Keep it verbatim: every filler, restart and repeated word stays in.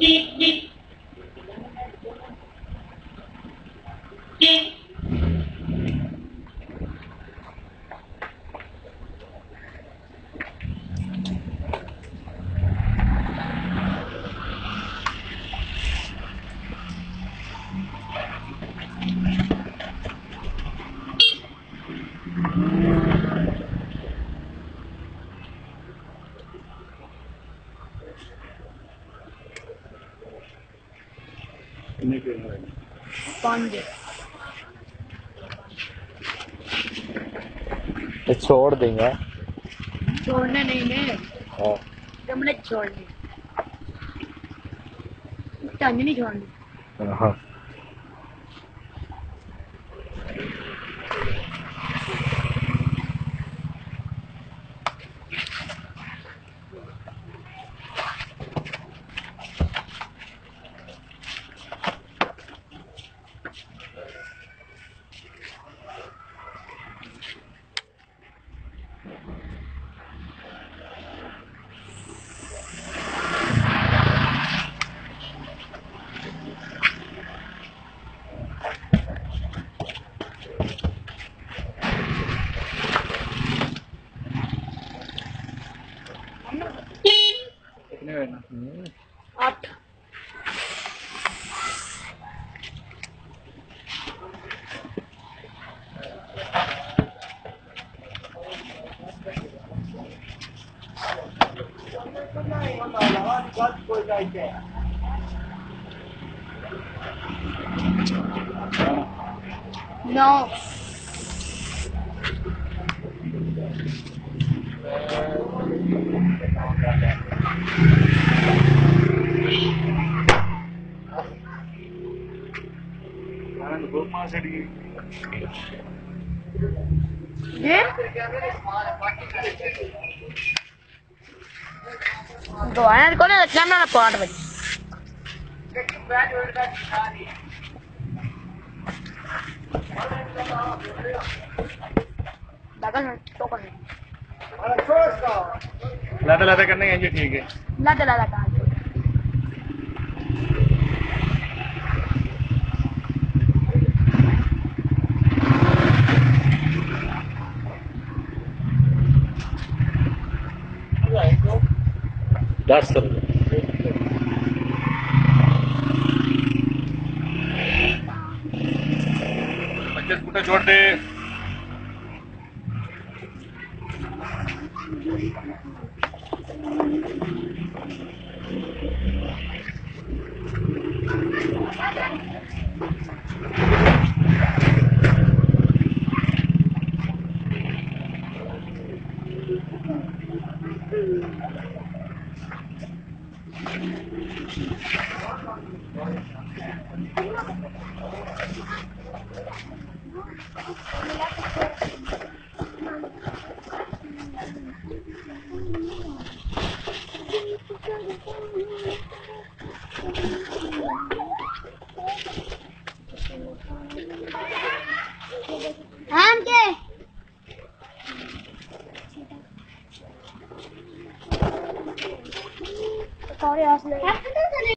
छोड़ देंगे। छोड़ने नहीं ने हाँ तुमने छोड़ने तंग नहीं छोड़ने। हाँ आठ नौ गवाना कौन है क्या ना पार्ट बच दागल में तो करने लादा लादा करने के ठीक है। लादा लादा कहाँ दस पच्चीस फुट जोड़ दे। Thank you.